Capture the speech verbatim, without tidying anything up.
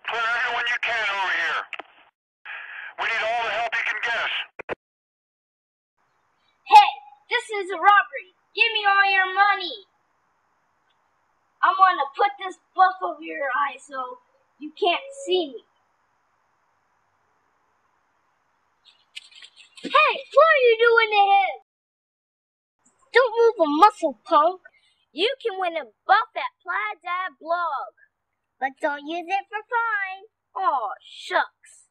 Put everyone you can over here. We need all the help you can get us. Hey, this is a robbery. Give me all your money. I want to put this buff over your eye so you can't see me. Hey, what are you doing to him? Don't move a muscle, punk. You can win a buff at PlaidDadBlog. But don't use it for fun. Aw, shucks.